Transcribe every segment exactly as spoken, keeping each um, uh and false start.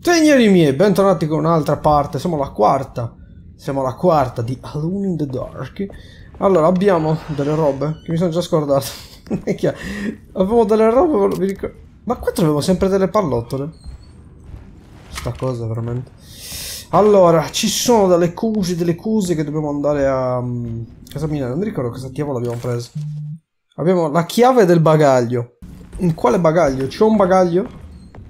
Signori miei, bentornati con un'altra parte. Siamo alla quarta. Siamo alla quarta di Alone in the Dark. Allora, abbiamo delle robe che mi sono già scordato. Avevo delle robe, vi ricordo. Ma qua troviamo sempre delle pallottole. Sta cosa, veramente. Allora, ci sono delle cose, delle cose che dobbiamo andare a... Casa mia, non mi ricordo cosa diavolo abbiamo preso. Abbiamo la chiave del bagaglio. In quale bagaglio? C'è un bagaglio?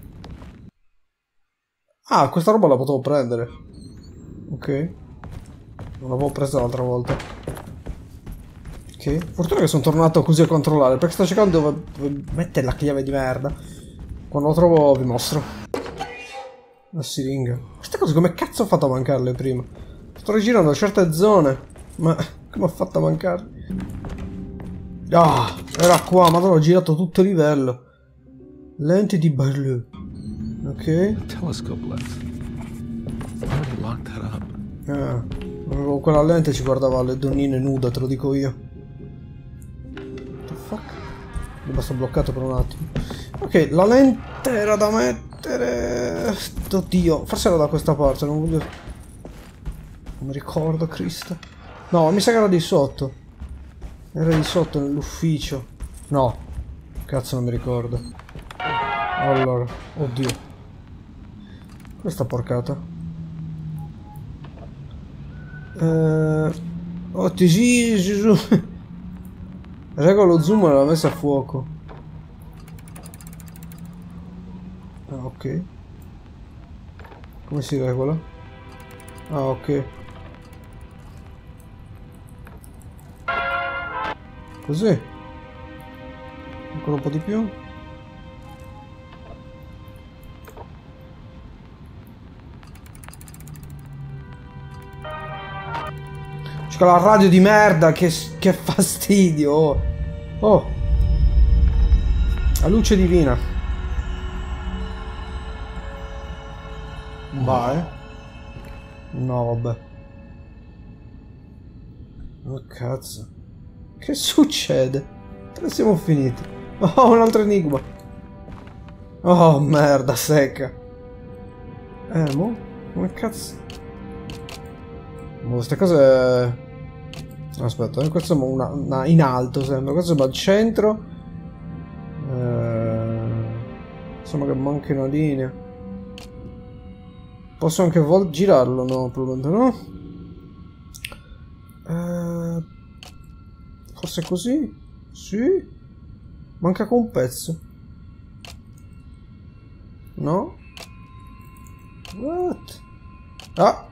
Ah, questa roba la potevo prendere. Ok. Non l'avevo presa l'altra volta. Ok. Fortuna che sono tornato così a controllare, perché sto cercando dove, dove mettere la chiave di merda. Quando lo trovo vi mostro. La siringa. Queste cose come cazzo ho fatto a mancarle prima? Sto rigirando certe zone. Ma come ho fatto a mancarle? Ah, era qua, ma ho girato tutto il livello. Lenti di Barlow. Ok. Telescope lens. Why would he lock that up? Ah, avevo quella lente, ci guardava le donnine nude, te lo dico io. What the fuck? Mi basta bloccato per un attimo. Ok, la lente era da mettere. Oddio, forse era da questa parte, non voglio. Non mi ricordo, Cristo. No, mi sa che era di sotto. Era di sotto nell'ufficio. No, cazzo non mi ricordo. Allora, oddio. Questa porcata. Eh, oh, ti sì, Gesù. Raga, lo zoom l'aveva messa a fuoco. Ah, ok. Come si regola? Ah, ok. Così. Ancora un po' di più. C'è la radio di merda, che, che fastidio. Oh. Oh. La luce divina. Vai. No, vabbè. Oh cazzo. Che succede? Dove siamo finiti? Oh, un altro enigma. Oh, merda secca. Eh, mo? Come cazzo? Mo, queste cose... Aspetta, questo è una, una in alto sembra, questo è al centro. Eh, insomma che manca una linea. Posso anche vol girarlo? No, probabilmente no. Eh, forse così? Sì. Manca con un pezzo. No? What? Ah!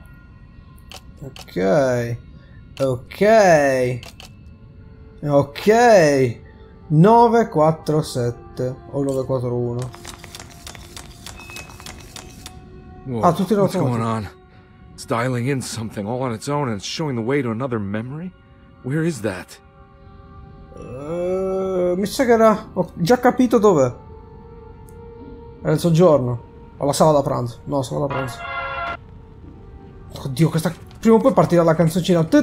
Ok. Ok. Ok. nove quattro sette o nove quattro uno. Ah, tutti in What's going automatico. on? It's dialing in something all on its own and it's showing the way to another memory? Where is that? Uh, mi sa che era... Ho già capito dov'è. Era il soggiorno. Alla sala da pranzo. No, sala da pranzo. Oddio, questa... Prima o poi partirà la canzoncina. Che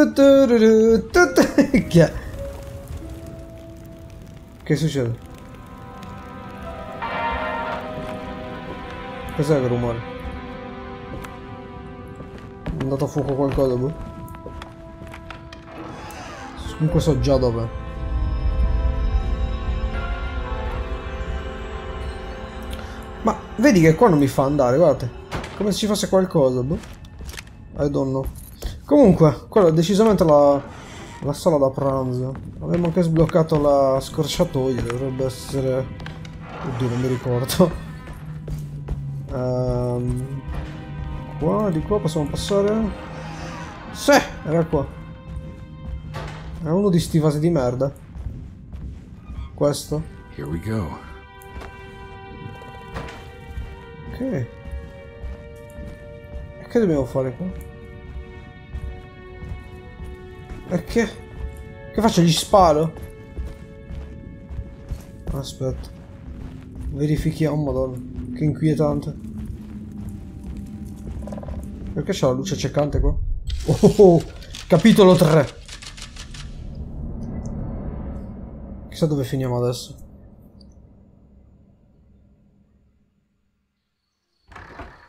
è? Che succede? Cos'è quel rumore? È andato a fuoco qualcosa, boh? Comunque so già dov'è. Ma vedi che qua non mi fa andare, guardate. Come se ci fosse qualcosa, boh. I don't know. Comunque, quella è decisamente la, la sala da pranzo. Abbiamo anche sbloccato la scorciatoia, dovrebbe essere... Oddio, non mi ricordo. Um, qua, di qua possiamo passare? Sì, era qua. È uno di sti vasi di merda. Questo. Here we go. Ok. E che dobbiamo fare qua? E che? Che faccio? Gli sparo? Aspetta. Verifichiamo, madonna. Che inquietante. Perché c'è la luce accecante qua? Oh, oh, oh. Capitolo tre. Chissà dove finiamo adesso.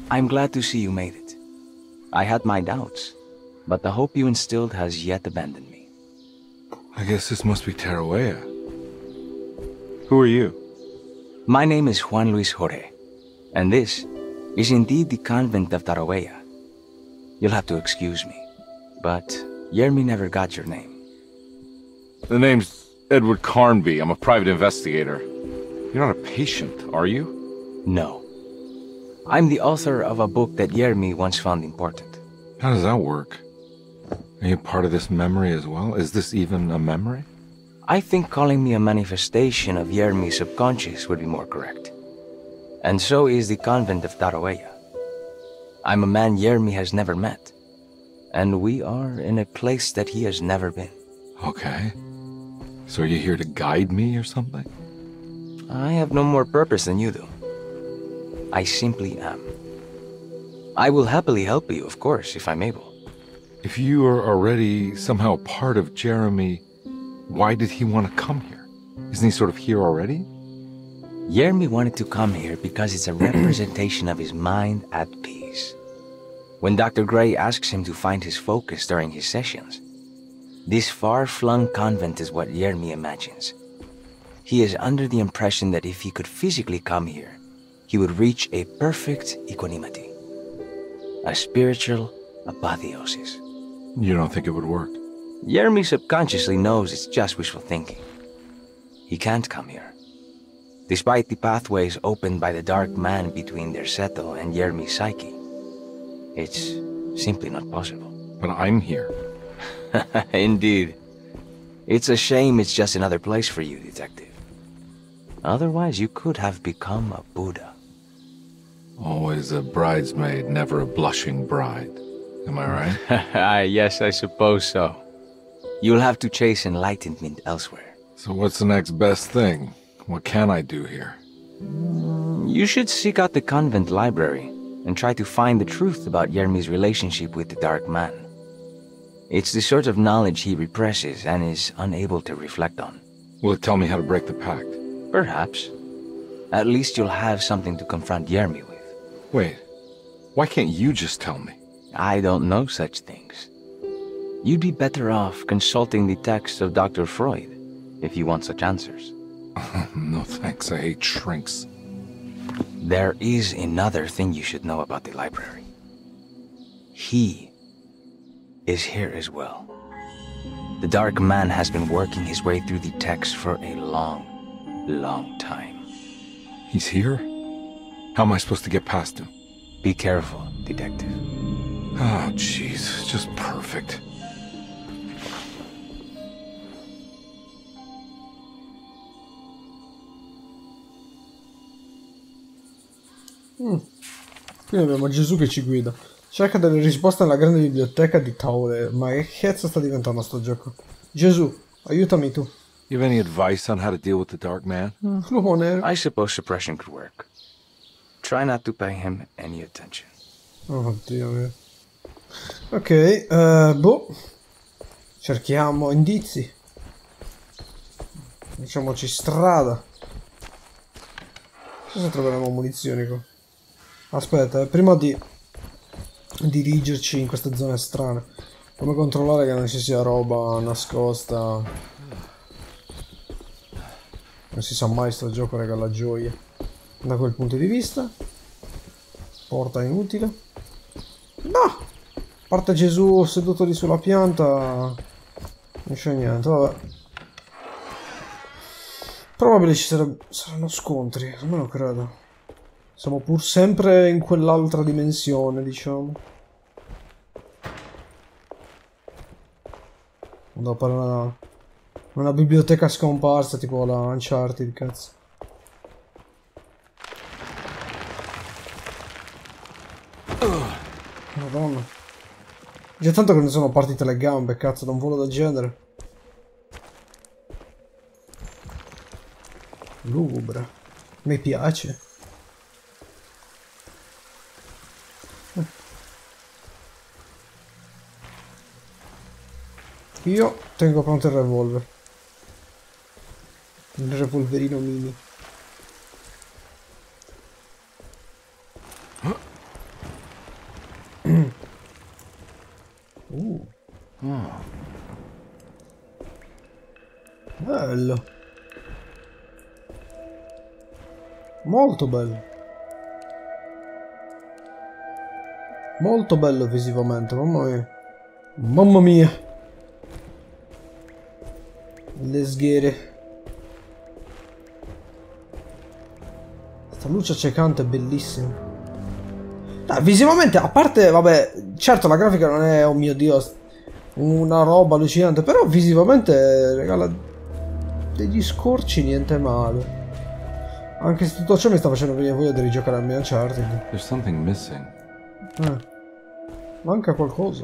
I'm glad to see you made it. I had my doubts, but the hope you instilled has yet abandoned me. I guess this must be Tarawea. Who are you? My name is Juan Luis Jorge, and this is indeed the convent of Tarawea. You'll have to excuse me, but Yermi never got your name. The name's Edward Carnby. I'm a private investigator. You're not a patient, are you? No. I'm the author of a book that Yermi once found important. How does that work? Are you part of this memory as well? Is this even a memory? I think calling me a manifestation of Yermi's subconscious would be more correct. And so is the convent of Tarawea. I'm a man Yermi has never met, and we are in a place that he has never been. Okay. So are you here to guide me or something? I have no more purpose than you do. I simply am. I will happily help you, of course, if I'm able. If you are already somehow part of Jeremy, why did he want to come here? Isn't he sort of here already? Yermi wanted to come here because it's a representation of his mind at peace. When Doctor Gray asks him to find his focus during his sessions, this far-flung convent is what Yermi imagines. He is under the impression that if he could physically come here, he would reach a perfect equanimity. A spiritual apotheosis. You don't think it would work? Yermi subconsciously knows it's just wishful thinking. He can't come here. Despite the pathways opened by the dark man between Derceto and Yermi's psyche, it's simply not possible. But I'm here. Indeed. It's a shame it's just another place for you, Detective. Otherwise, you could have become a Buddha. Always a bridesmaid, never a blushing bride. Am I right? Yes, I suppose so. You'll have to chase enlightenment elsewhere. So what's the next best thing? What can I do here? You should seek out the convent library and try to find the truth about Yermi's relationship with the Dark Man. It's the sort of knowledge he represses and is unable to reflect on. Will it tell me how to break the pact? Perhaps. At least you'll have something to confront Yermi with. Wait, why can't you just tell me? I don't know such things. You'd be better off consulting the text of Doctor Freud if you want such answers. No thanks, I hate shrinks. There is another thing you should know about the library. He is here as well. The Dark Man has been working his way through the text for a long, long time. He's here? How am I supposed to get past him? Be careful, Detective. Oh, jeez, just perfect. Mm. Qui abbiamo Gesù che ci guida. Cerca delle risposte nella grande biblioteca di Taure. Ma che cazzo sta diventando sto gioco? Gesù, aiutami tu. You have any advice on how to deal with the Dark Man? Flumo nero. I suppose suppression could work. Try not to pay him any attention. Oh, Dio mio. Ok, uh, boh. Cerchiamo indizi. Facciamoci strada. Cosa troveremo munizioni qua? Aspetta, eh, prima di dirigerci in queste zone strane, come controllare che non ci sia roba nascosta? Non si sa mai, sto gioco regala gioia. Da quel punto di vista, porta inutile. No! A parte Gesù seduto lì sulla pianta, non c'è niente, vabbè. Probabile ci sarebbe, saranno scontri, almeno credo. Siamo pur sempre in quell'altra dimensione, diciamo. Devo fare una, una biblioteca scomparsa, tipo la Uncharted, cazzo. Madonna. Già tanto che ne sono partite le gambe, cazzo, da un volo del genere. Lugubre. Mi piace. Io tengo pronto il revolver. Il revolverino mini. uh. Oh. Bello. Molto bello. Molto bello visivamente, mamma mia. Mamma mia. Le sghere. Questa luce accecante è bellissima. Ah, visivamente, a parte, vabbè, certo la grafica non è, oh mio Dio, una roba allucinante, però visivamente regala degli scorci niente male. Anche se tutto ciò mi sta facendo venire voglia di rigiocare a mia Uncharted. There's something missing. Eh. Manca qualcosa.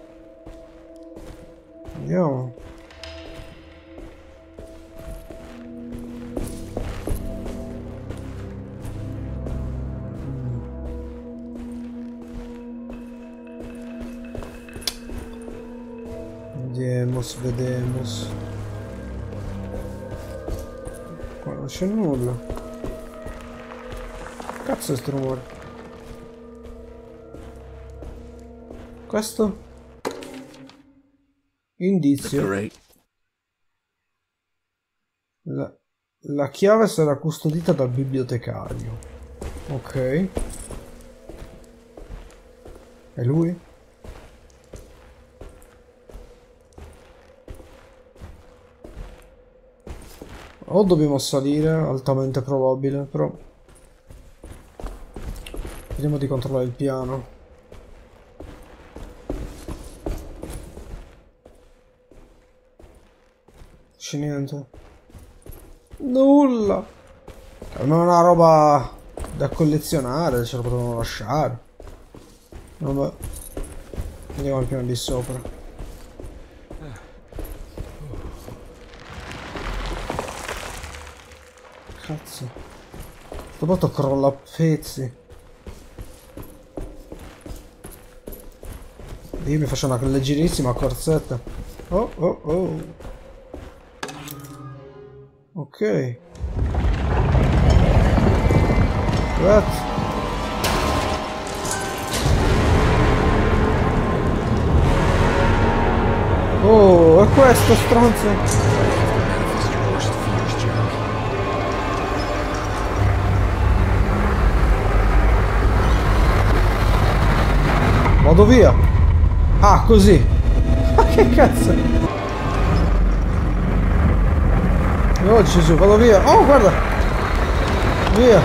Vediamo. Vediamos, vedemos. Qua non c'è nulla. Cazzo è sto rumore? Questo? Indizio. La, la chiave sarà custodita dal bibliotecario. Ok. È lui? O dobbiamo salire, altamente probabile, però... Vediamo di controllare il piano. C'è niente. Nulla. Almeno una roba da collezionare, ce la potevano lasciare. Vabbè. Andiamo al piano di sopra. Cazzo. Sto porto crolla a pezzi. Io mi faccio una leggerissima corsetta. Oh oh oh. Ok. Grazie. Oh, è questo stronzo. Vado via. Ah, così. Ma che cazzo? Oh Gesù, vado via. Oh, guarda. Via.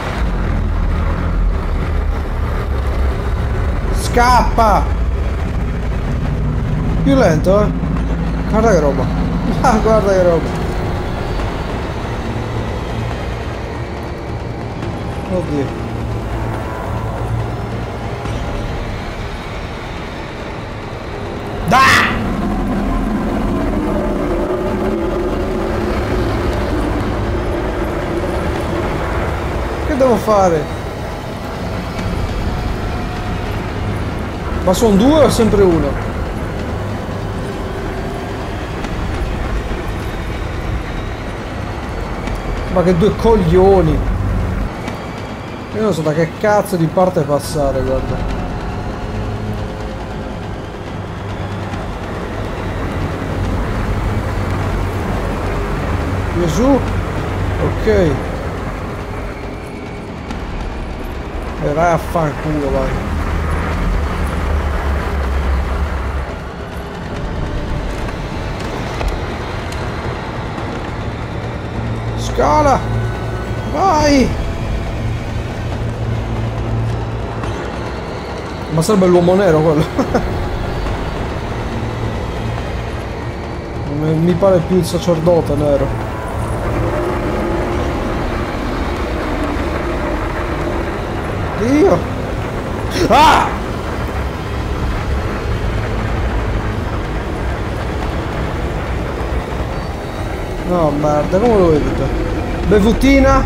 Scappa. Più lento, eh. Guarda che roba. Ah, guarda che roba. Oddio. Che devo fare? Ma sono due o sempre uno? Ma che due coglioni! Io non so da che cazzo di parte passare, guarda. Gesù? Ok. E vai a fanculo, vai. Scala! Vai! Ma sarebbe l'uomo nero quello. Non mi pare più il sacerdote nero. Dio! Ah! No, merda, come lo evito? Bevutina?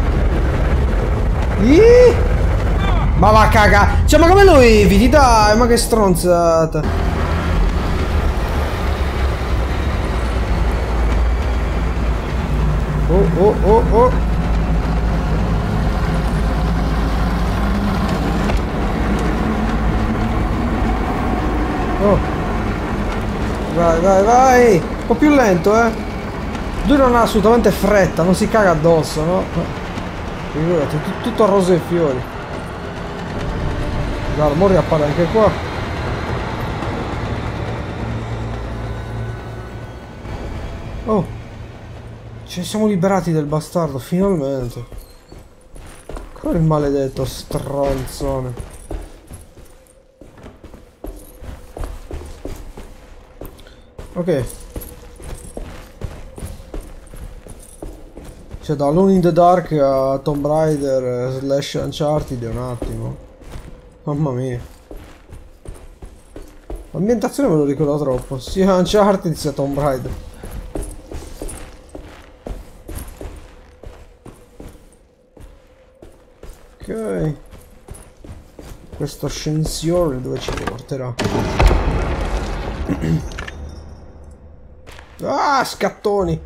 Ih! Ma va a caga! Cioè, ma come lo eviti? Dai, ma che stronzata! Oh, oh, oh, oh! Vai, vai, vai! Un po' più lento, eh! Lui non ha assolutamente fretta, non si caga addosso, no? Figurati, tutto a rose e fiori. Guarda, mo riappare anche qua. Oh! Ci siamo liberati del bastardo, finalmente. Ancora il maledetto stronzone. Ok. Cioè da Alone in the Dark a Tomb Raider slash Uncharted è un attimo. Mamma mia. L'ambientazione me lo ricordo troppo. Sia Uncharted sia Tomb Raider. Ok. Questo ascensore dove ci porterà? Ah, scattoni!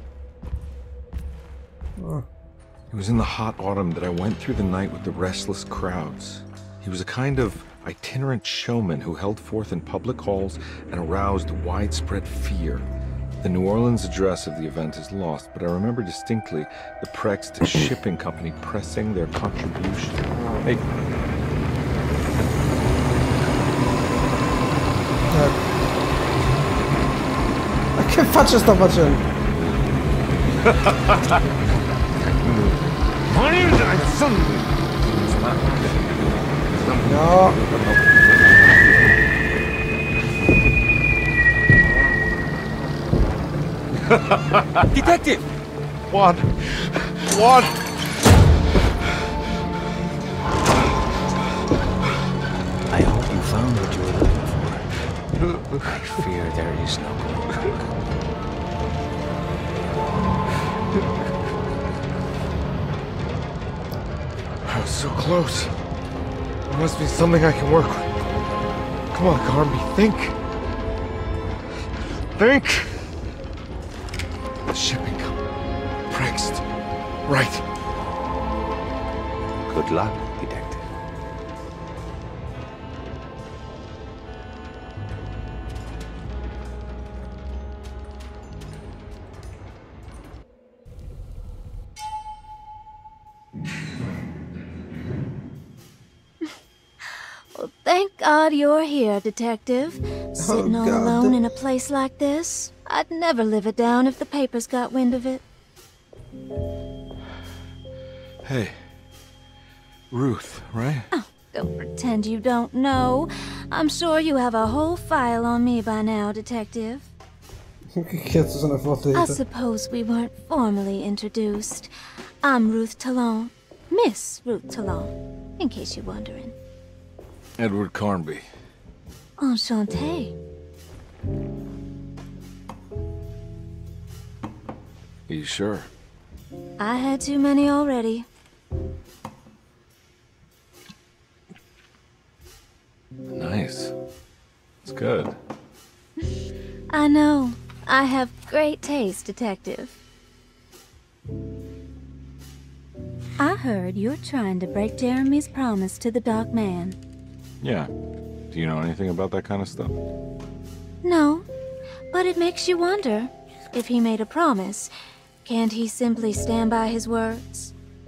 It was in the hot autumn that I went through the night with the restless crowds. He was a kind of itinerant showman who held forth in public halls and aroused widespread fear. The New Orleans address of the event is lost, but I remember distinctly the Prext Shipping Company pressing their contribution. Hey. Ma che faccia sta facendo? No. Detective! What? What? I hope you found what you were looking for. I fear there is no going back. I was so close. There must be something I can work with. Come on, Carnby, think. Think. The shipping company. Prext. Right. Good luck, Detective. Well, thank God you're here, Detective. Sitting all God. alone in a place like this. I'd never live it down if the papers got wind of it. Hey. Ruth, right? Oh, don't pretend you don't know. I'm sure you have a whole file on me by now, Detective. Che cazzo se ne fotte di I te? suppose we weren't formally introduced. I'm Ruth Talon. Miss Ruth Talon, in case you're wondering. Edward Carnby. Enchanté. Are you sure? I had too many already. Nice. It's good. I know. I have great taste, Detective. I heard you're trying to break Jeremy's promise to the Dark Man. Yeah. Do you know anything about that kind of stuff? No, but it makes you wonder. If he made a promise, can't he simply stand by his words?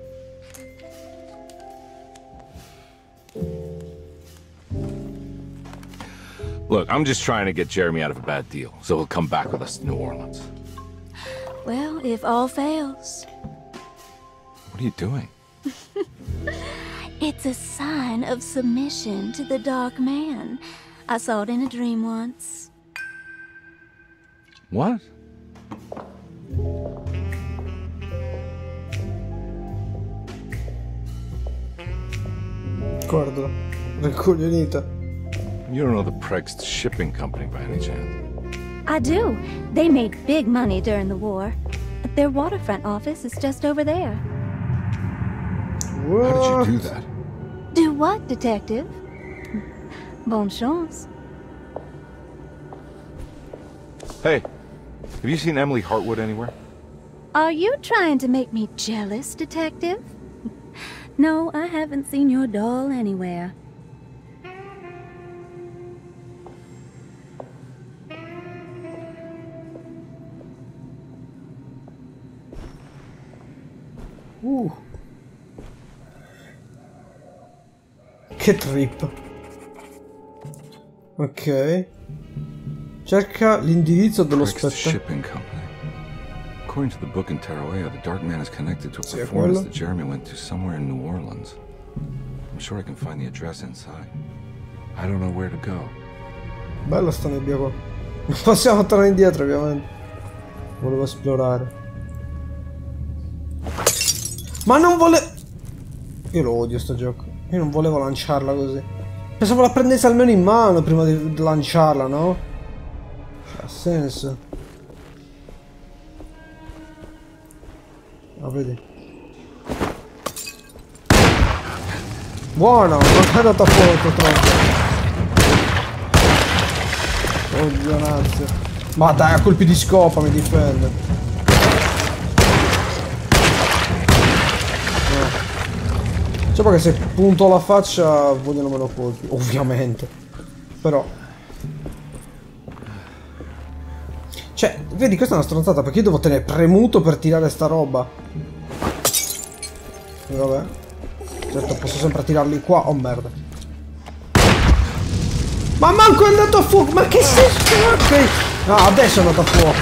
Look, I'm just trying to get Jeremy out of a bad deal, so he'll come back with us to New Orleans. Well, if all fails. What are you doing? It's a sign of submission to the Dark Man. I saw it in a dream once. What? Guarda, rincoglionita. You don't know the Prext Shipping Company by any chance? I do. They made big money during the war. Their waterfront office is just over there. What? How did you do that? Do what, Detective? Bonne chance. Hey, have you seen Emily Hartwood anywhere? Are you trying to make me jealous, Detective? No, I haven't seen your doll anywhere. Uh. Che trip. Ok. Cerca l'indirizzo dello Crick's spettacolo. Shipping Company. According to the book in Tarawea, the Dark Man is connected to a Sì, è performance quello. that Jeremy went to somewhere in New Orleans. I'm sure I can find the address inside. I don't know where to go. Bella sta nebbia qua. Non possiamo tornare indietro, ovviamente. Volevo esplorare. Ma non vole... Io lo odio sto gioco. Io non volevo lanciarla così. Pensavo la prendessi almeno in mano prima di lanciarla, no? Cioè, ha senso. Ah, vedi. Buono, non è andata a fuoco troppo. Oddio, nazio. Ma dai, a colpi di scopa mi difende. No. Diciamo che se punto la faccia vogliono meno colpi, ovviamente. Però. Cioè, vedi, questa è una stronzata perché io devo tenere premuto per tirare sta roba. E vabbè. Certo, posso sempre tirarli qua. Oh merda. Ma manco è andato a fuoco. Ma che senso? Ok. No, adesso è andato a fuoco.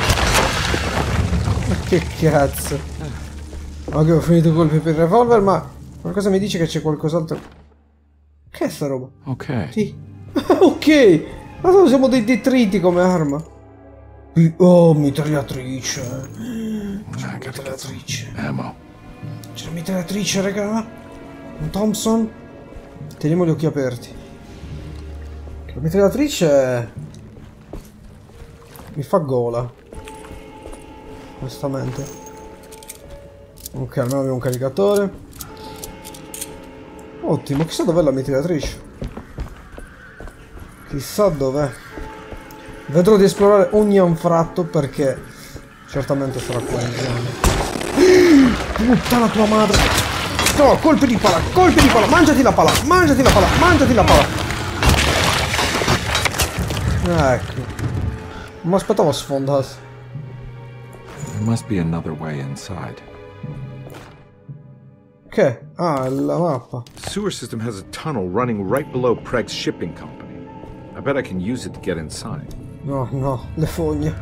Ma che cazzo. Ok, ho finito i colpi per il revolver, ma qualcosa mi dice che c'è qualcos'altro. Che è sta roba? Okay. Sì. Ok. Ma siamo dei detriti come arma. Oh, mitragliatrice. C'è una mitragliatrice. Ammo. C'è una mitragliatrice, raga. Un Thompson. Teniamo gli occhi aperti. La mitragliatrice mi fa gola. Onestamente. Ok, almeno abbiamo un caricatore. Ottimo, chissà dov'è la mitragliatrice. Chissà dov'è. Vedrò di esplorare ogni anfratto perché certamente sarà qua in zona. Puttana tua madre. No, colpi di pala, colpi di pala, mangiati la pala, mangiati la pala, mangiati la pala. Ecco. Non mi aspettavo sfondasse. There must be another way inside. Che? Ah, la mappa. The sewer system has a tunnel running right below Craig's Shipping Company. I bet I can use it to get inside. No, no, le fogne.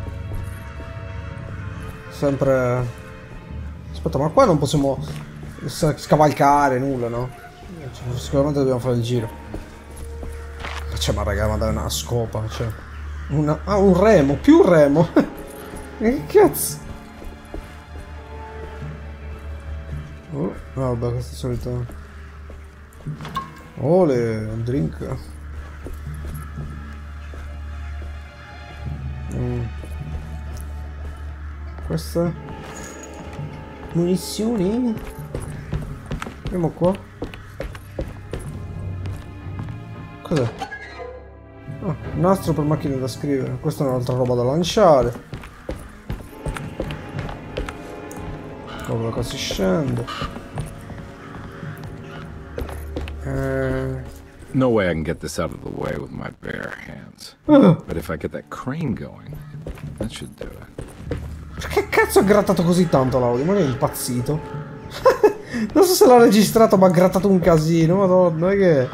Sempre... Aspetta, ma qua non possiamo scavalcare, nulla, no? Sicuramente dobbiamo fare il giro. Cioè, ma raga, ma dai, una scopa, cioè... Una... Ah, un remo, più un remo! Che cazzo? Oh, no, vabbè, questo è il solito... Ole, un drink. Mm. Questa... Munizioni? Andiamo qua. Cos'è? Ah, nastro per macchine da scrivere. Questa è un'altra roba da lanciare. Ora qua si scende. Eh... No way I can get this out of the way with my bare hands. Uh. But if I get that crane going, that should do it. Che cazzo ha grattato così tanto l'audio? Ma è impazzito. Non so se l'ha registrato, ma ha grattato un casino. Madonna, che...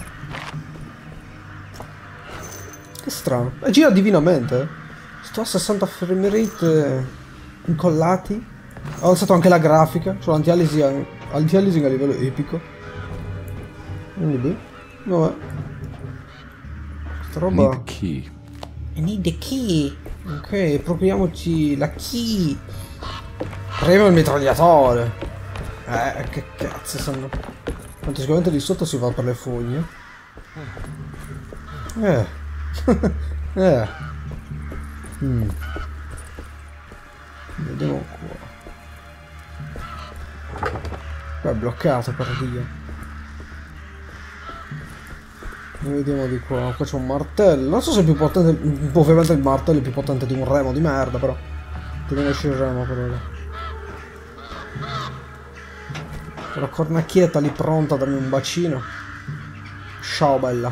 Che strano. E gira divinamente. Sto a sessanta frame rate incollati. Ho alzato anche la grafica. C'ho l'anti-aliasing anti-aliasing a livello epico. Quindi beh. Vabbè. Questa I need roba... the key. I need the key. Ok, procuriamoci la key. Prima il mitragliatore. Eh, che cazzo sono... Tanto sicuramente lì sotto si va per le foglie. Eh. eh. Mm. Vediamo qua. Qua è bloccato, per Dio. Vediamo di qua. Qua c'è un martello. Non so se è più potente. Ovviamente il martello è più potente di un remo di merda, però. Ti viene uscire il remo per ora. C'è la cornacchietta lì pronta a darmi un bacino. Ciao bella.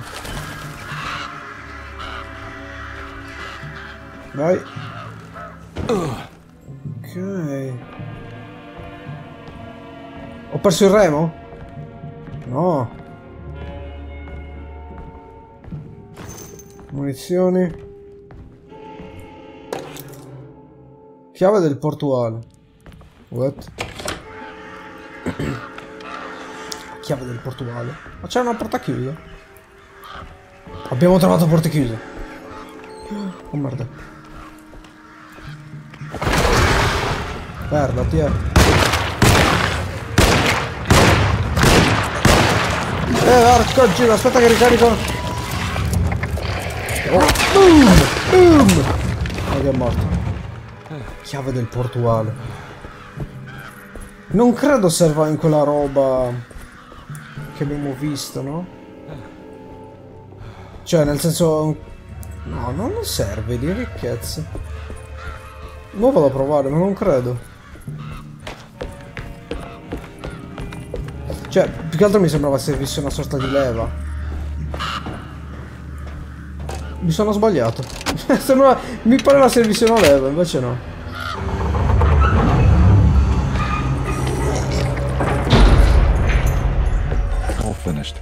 Vai. Ok. perso il remo? No. Munizioni. Chiave del portuale. What? Chiave del portuale. Ma c'è una porta chiusa. Abbiamo trovato porte chiuse. Oh merda. Merda, ti è. Eh, arco giro, aspetta che ricarico. Oh, boom! Boom! Oh, che è morto. Chiave del portuale. Non credo serva in quella roba che abbiamo visto, no? Cioè, nel senso... No, non serve di ricchezza. Mo vado a provare, ma non credo. Cioè, più che altro mi sembrava servisse una sorta di leva. Mi sono sbagliato. Sembrava... Mi pareva servisse una leva, invece no. All finished.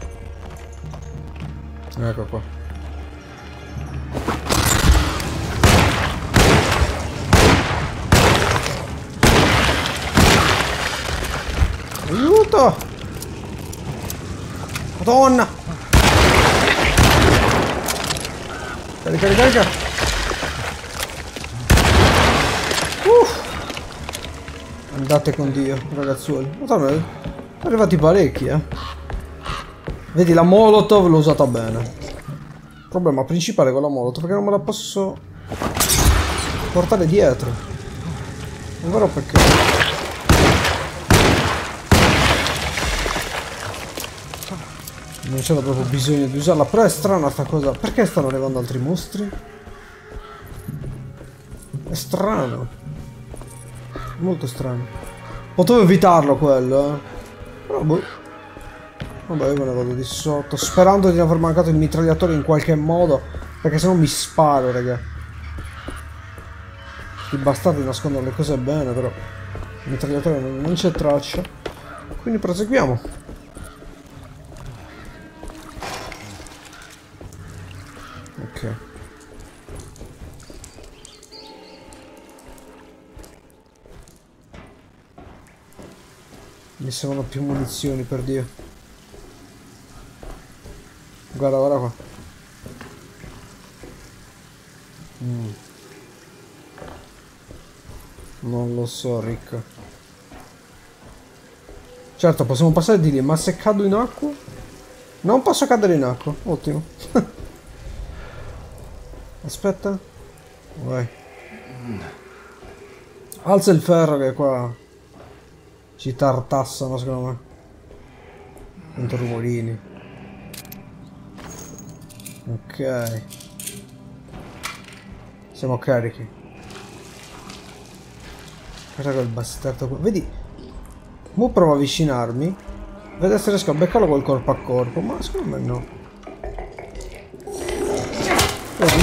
Ecco qua. Aiuto! Madonna! Carica, carica! Uff! Andate con Dio, ragazzuoli. Madonna, sono arrivati parecchi, eh. Vedi, la Molotov l'ho usata bene. Problema principale con la Molotov perché non me la posso portare dietro. Non vero perché. Non c'era proprio bisogno di usarla, però è strana sta cosa. Perché stanno arrivando altri mostri? È strano. Molto strano. Potevo evitarlo quello, eh. Però boh. Vabbè, io me ne vado di sotto. Sperando di non aver mancato il mitragliatore in qualche modo. Perché sennò mi sparo, raga. I bastardi nascondono le cose bene, però il mitragliatore non c'è traccia. Quindi proseguiamo. Ok. Mi servono più munizioni, per Dio. Guarda, guarda qua. Mm. Non lo so, Rick. Certo, possiamo passare di lì, ma se cado in acqua? Non posso cadere in acqua. Ottimo. Aspetta. Vai. Alza il ferro che qua ci tartassano, secondo me. Tanto rumorini. Ok. Siamo carichi. Guarda quel bastardo qua. Vedi? Mo provo a avvicinarmi. Vedo se riesco a beccarlo col corpo a corpo. Ma secondo me no. Vedi?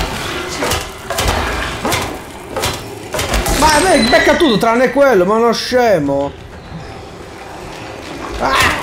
Ma beh, becca tutto tranne quello, ma uno scemo. Ah!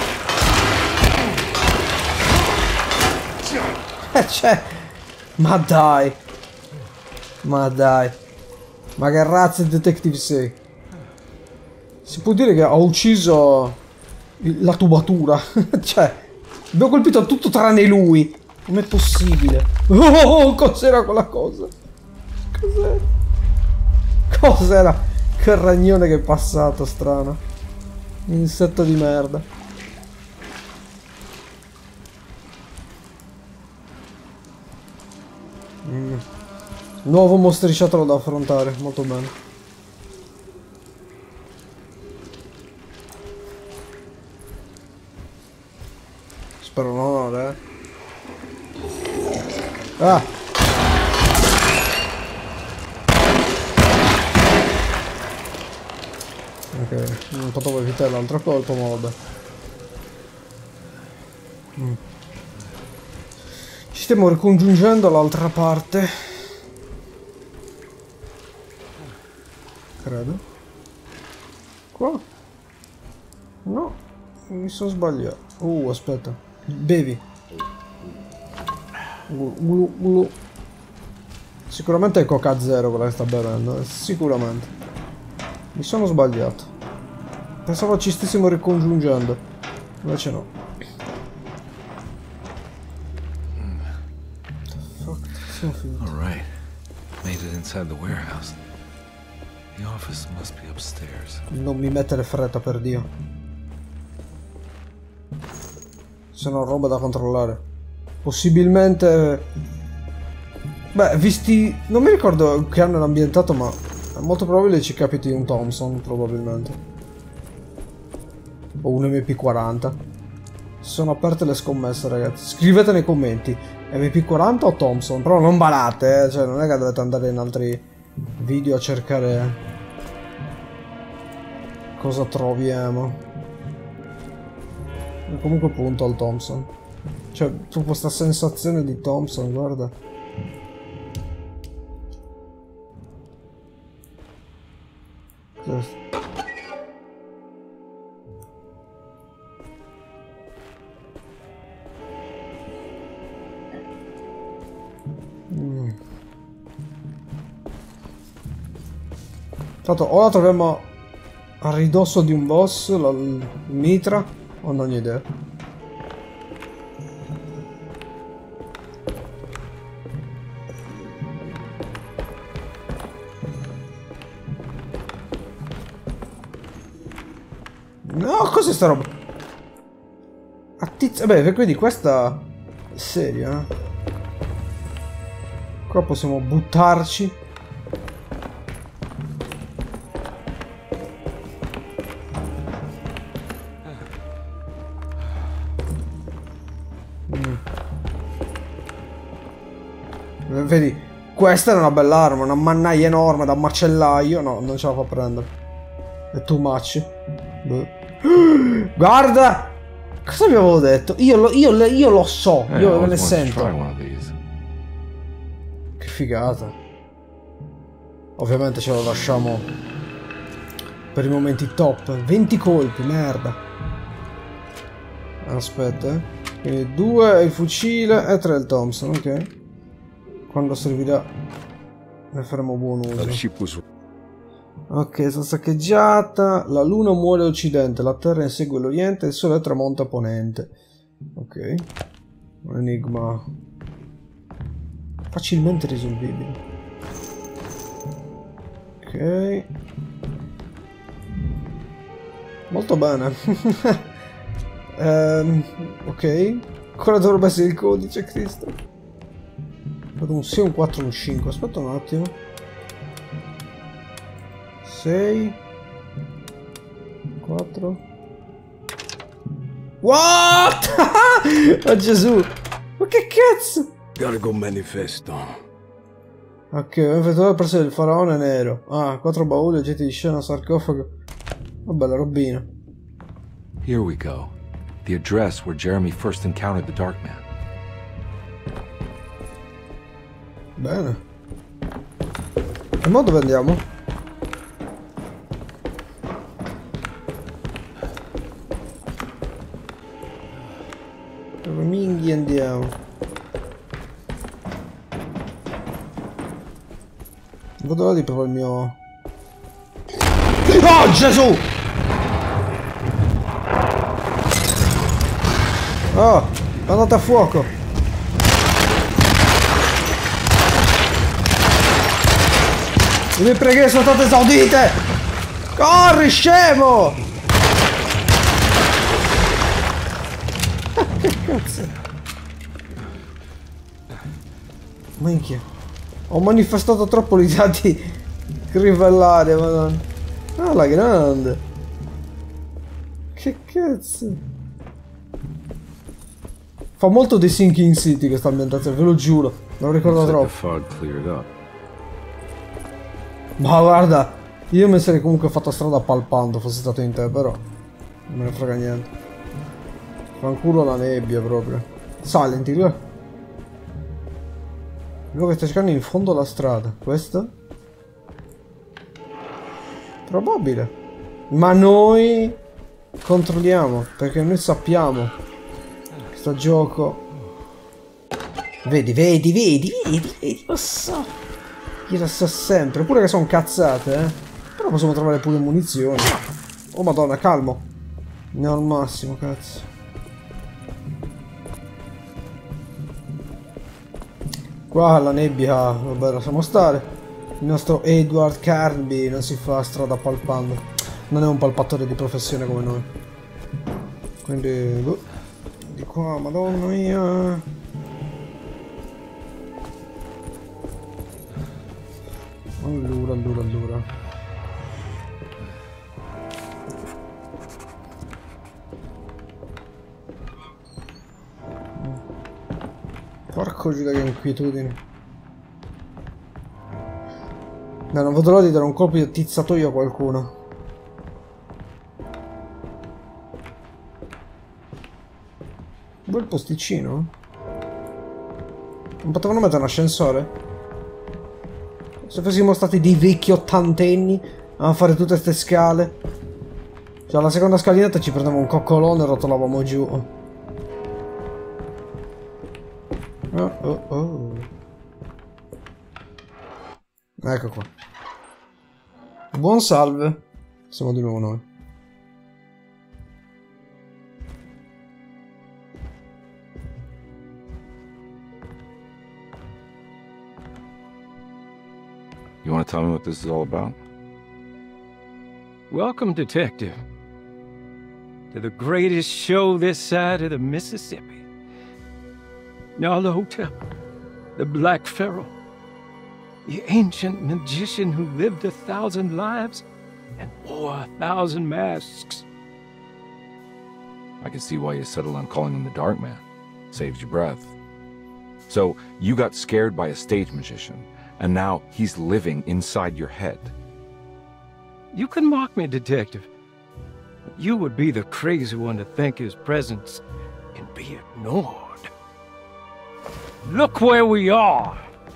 Eh, cioè, ma dai. Ma dai. Ma che razza di detective sei? Si può dire che ho ucciso la tubatura. Cioè, abbiamo colpito tutto tranne lui. Com'è possibile? Oh, cos'era quella cosa? Cos'era? Cos'era? Che ragnone che è passato, strano. Insetto di merda. Mm. Nuovo mostriciattolo da affrontare, molto bene. Spero no, eh. Ah! Ok, non potevo evitare l'altro colpo, ma vabbè. Mm. Ci stiamo ricongiungendo all'altra parte. Credo. Qua? No. Mi sono sbagliato. Uh, aspetta. Bevi. Ulu, ulu, ulu. Sicuramente è Coca Zero quella che sta bevendo. Sicuramente. Mi sono sbagliato. Pensavo ci stessimo ricongiungendo. Invece no. All right. Made it inside the warehouse. The office must be upstairs. Non mi mettere fretta, per Dio. Sono roba da controllare. Possibilmente... Beh, visti... Non mi ricordo che anno è ambientato, ma è molto probabile ci capiti un Thompson, probabilmente. O un M P quaranta. Sono aperte le scommesse, ragazzi. Scrivete nei commenti. M P quaranta o Thompson? Però non barate, eh. Cioè, non è che dovete andare in altri video a cercare... cosa troviamo. E comunque punto al Thompson. Cioè, tu questa sensazione di Thompson, guarda. Mm. Tanto o la troviamo a ridosso di un boss, la il mitra, o non ho idea. No, cos'è sta roba? Attizia... Beh, quindi questa è seria, eh? Qua possiamo buttarci. Mm. Vedi, questa è una bella arma, una mannaia enorme da macellaio. No, non ce la fa prendere. È too much. Beh. Guarda! Cosa vi avevo detto? Io lo, io, io lo so, io ne sento. Che figata. Ovviamente ce lo lasciamo per i momenti top. venti colpi, merda. Aspetta, eh. Quindi due il fucile e tre il Thompson, ok. Quando servirà ne faremo buon uso. Ok, sono saccheggiata. La luna muore a occidente, la terra insegue l'oriente, il sole tramonta a ponente. Ok. Un enigma facilmente risolvibile. Ok. Molto bene. um, ok. Quale dovrebbe essere il codice, Cristo? Vedo un sei, un quattro, un cinque. Aspetta un attimo. sei quattro. What? Oh Gesù! Ma che cazzo? Gotta go manifesto. Ok, ho effettuato presso il faraone nero. Ah, quattro bauli, oggetti di scena, sarcofago. Una bella robina. Here we go. The address where Jeremy first encountered the Dark Man. Bene. E mo dove andiamo? Dove minghi andiamo? Vado là di proprio il mio... Oh Gesù! Oh, è andata a fuoco! Le mie preghiere sono state esaudite! Corri, scemo! Che cazzo? Minchia. Ho manifestato troppo l'idea di rivellare, madonna. Ah, la grande. Che cazzo? Fa molto The Sinking City questa ambientazione, ve lo giuro. Me lo ricordo troppo. Ma guarda, io mi sarei comunque fatto strada palpando, fosse stato in te, però non me ne frega niente. Fanculo la nebbia proprio. Silent Hill. Quello che sta cercando in fondo alla strada. Questo? Probabile. Ma noi Controlliamo, perché noi sappiamo. Sto gioco. Vedi, vedi, vedi, vedi, vedi, lo so. Io lo so sempre. Pure che sono cazzate, eh. Però possiamo trovare pure munizioni. Oh madonna, calmo. Ne ho al massimo, cazzo. Qua la nebbia, vabbè, lasciamo stare. Il nostro Edward Carnby non si fa strada palpando. Non è un palpatore di professione come noi. Quindi, boh. Di qua, madonna mia. Allora, allora, allora. Porco giuda che inquietudine. No, non vedo l'ora di dare un colpo di tizzatoio a qualcuno. Bel posticino. Non potevano mettere un ascensore? Se fossimo stati dei vecchi ottantenni a fare tutte ste scale. Cioè alla seconda scalinata ci prendevamo un coccolone e rotolavamo giù. Oh oh oh. Ecco qua. Buon salve. Siamo di nuovo noi. You want to tell me what this is all about? Welcome, Detective, to the greatest show this side of the Mississippi. Nyarlathotep, the Black Pharaoh, the ancient magician who lived a thousand lives and wore a thousand masks. I can see why you settled on calling him the Dark Man. Saves your breath. So, you got scared by a stage magician, and now he's living inside your head. You can mock me, Detective, but you would be the crazy one to think his presence can be ignored. Look where we are!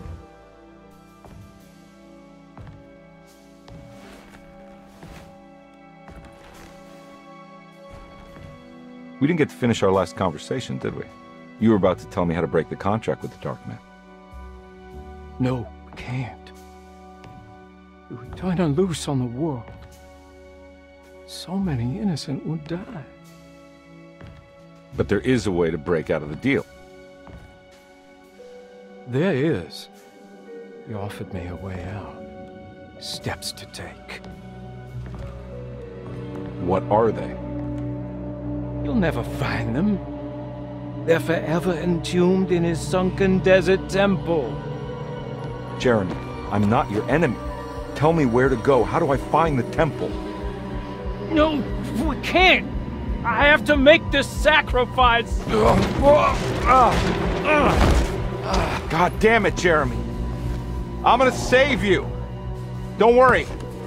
We didn't get to finish our last conversation, did we? You were about to tell me how to break the contract with the Dark Man. No, we can't. If we turn her loose on the world, so many innocent would die. But there is a way to break out of the deal. There is. He offered me a way out. Steps to take. What are they? You'll never find them. They're forever entombed in his sunken desert temple. Jeremy, I'm not your enemy. Tell me where to go. How do I find the temple? No, we can't. I have to make this sacrifice. God damn it, Jeremy. I'm gonna save you. Don't worry.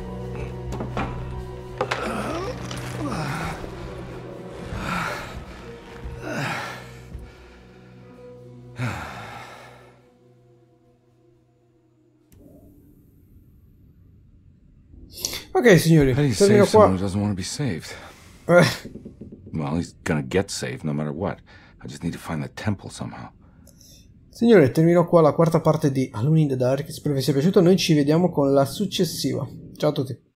Ok signori, How do you termino save someone qua. who doesn't want to be saved? Eh, Well, he's gonna get saved no matter what. I just need to find the temple somehow. signori, termino qua la quarta parte di Alone in the Dark. Spero vi sia piaciuto. Noi ci vediamo con la successiva. Ciao a tutti.